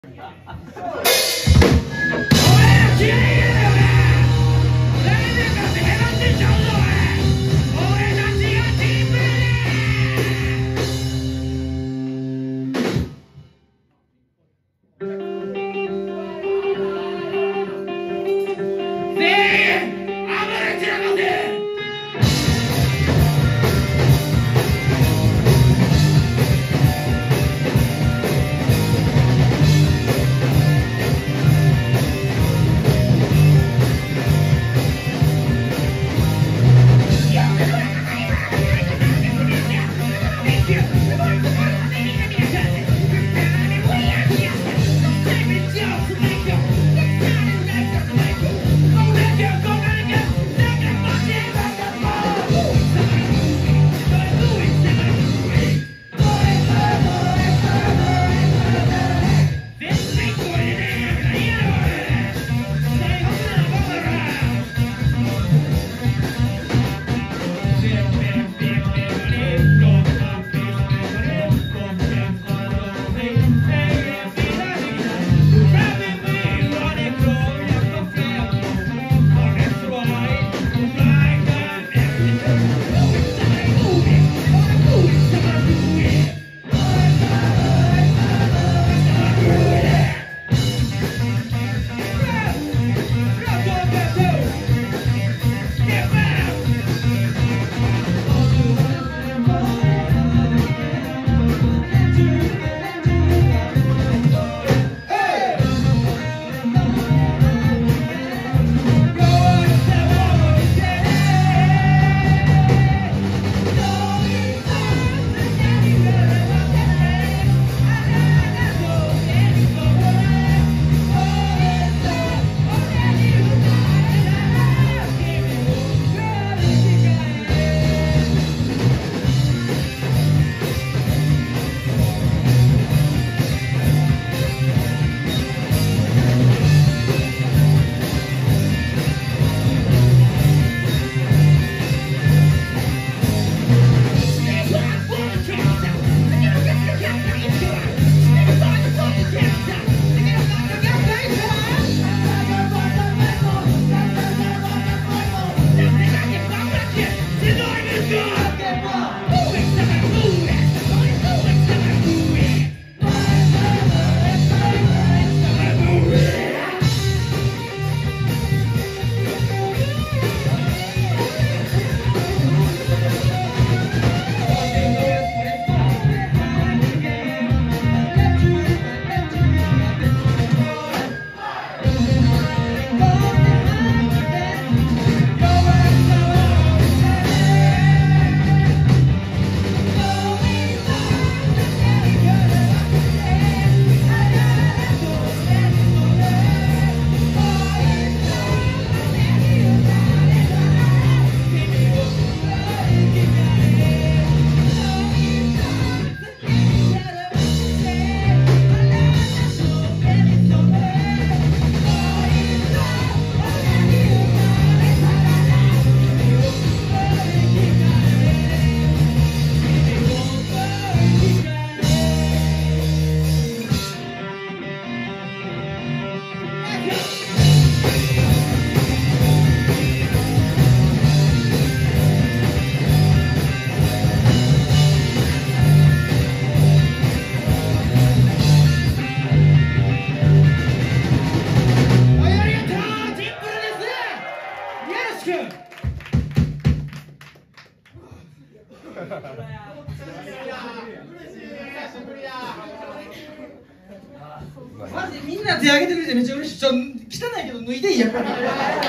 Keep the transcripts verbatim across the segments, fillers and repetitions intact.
マジでみんな手挙げてくれてめっちゃ嬉しい。ちょ、汚いけど脱いでいいやっぱり。結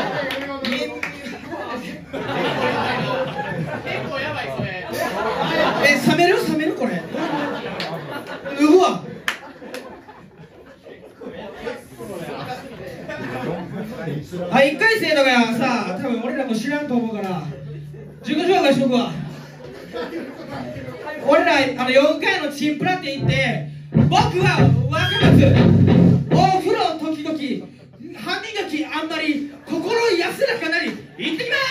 構やばいそれ。 え、冷める冷めるこれ。脱ぐわ。はい、いっかい生とかやさ、多分俺らも知らんと思うから自己紹介しとくわ。俺らあのよんかいのチンプラって言って、僕は若松、お風呂時々歯磨きあんまり心安らかなり行ってきます。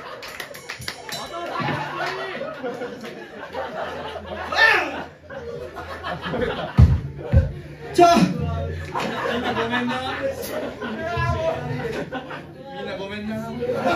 わあちょみんなごめんなみんなごめんな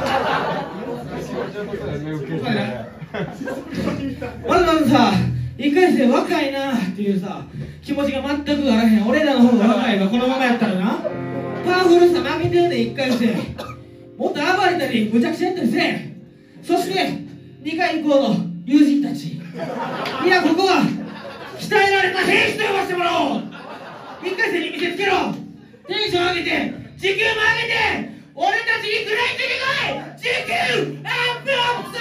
まずまずさいっかい生若いなっていうさ気持ちが全くあらへん。俺らの方が若いがこのままやったらなパワフルさ負けてるねん。いっかい生もっと暴れたりむちゃくちゃやったりせえ。そしてにかい以降の友人たち、いやここは鍛えられた兵士と呼ばせてもらおう。いっかい生に見せつけろ。テンション上げて時給も上げて俺たちに食らいついてこい。時給アップアップ。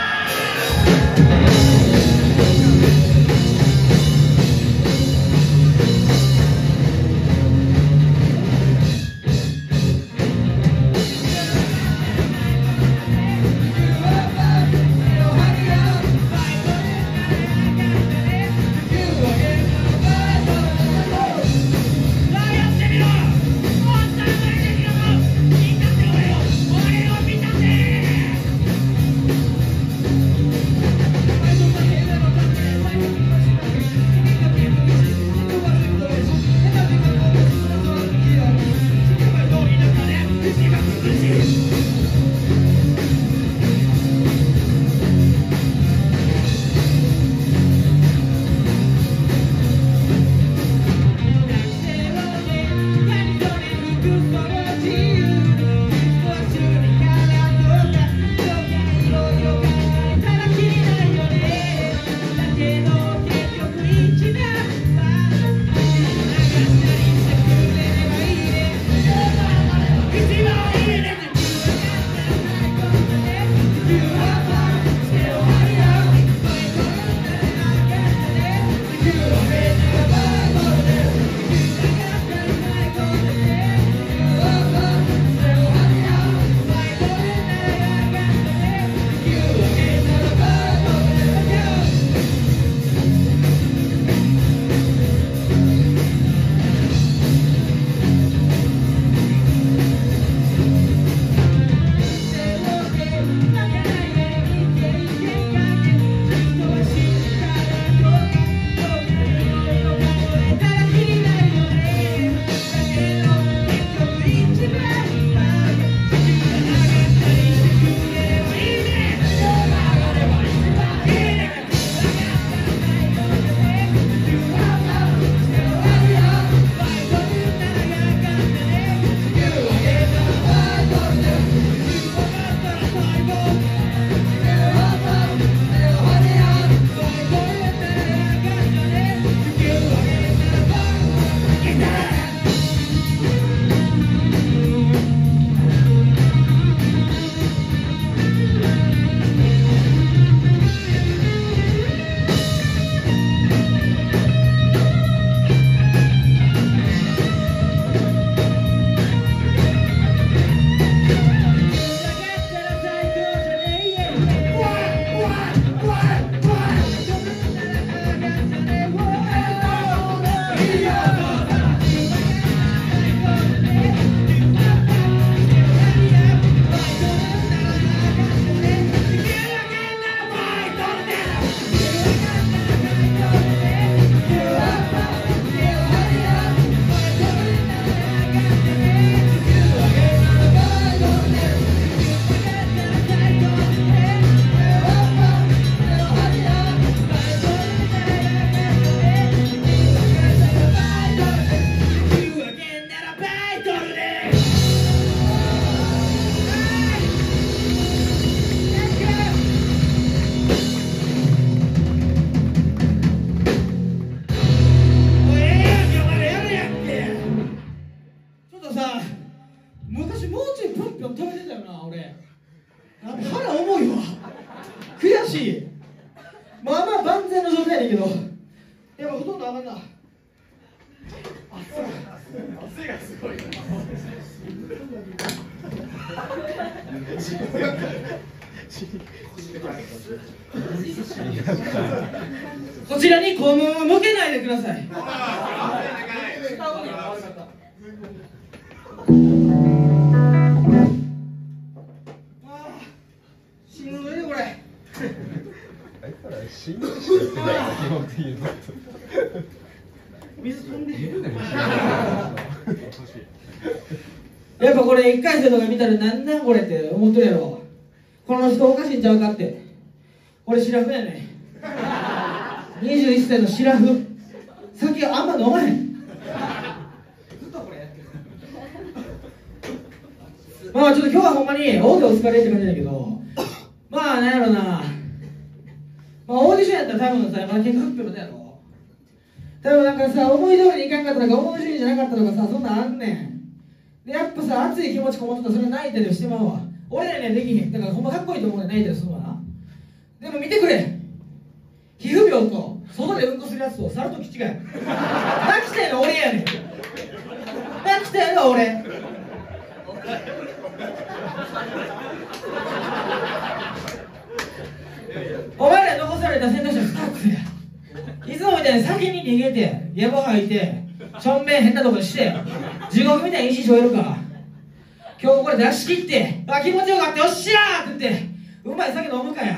まあまあ万全の状態やけど、やっぱほとんど上がんな。汗がすごいな。 こちらに肛門を向けないでください。死ぬぞよこれ。 あいつら死んでしまってない基本的に。 水飛んでる。 やっぱこれ一回生とか見たらなんなんこれって思ってるやろ。この人おかしいんちゃうかって。俺シラフやねん。にじゅういっさいのシラフ。酒あんま飲まへん。ずっとこれやってる。まあちょっと今日はほんまに大手お疲れって感じだけど、まあなんやろな、まあオーディションやったら多分さ、まだ結果発表のやろ。多分なんかさ、思い通りにいかんかったとか思い通りじゃなかったとかさ、そんなんあんねん。でやっぱさ、熱い気持ちこもってたらそれ泣いたりしてまうわ。俺らにはできへん。だからほんまかっこいいと思うね、泣いたりするわな。でも見てくれ、皮膚病と外でうんこするやつと猿と気違い。泣きたいの俺やねん。泣きたいの俺。お前ら残された選択肢はふたつや。いつもみたいに先に逃げて野暮吐いてちょんべん変なとこにして地獄みたいに意思しょえるか、今日これ出し切ってあ気持ちよかったよっしゃーって言ってうまい酒飲むかや。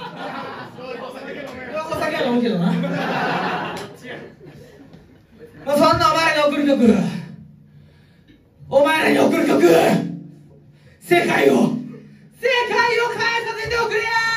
お酒は飲むけどな。まあそんなお前らに送る曲、お前らに送る曲、世界を世界を変えさせておくれやー。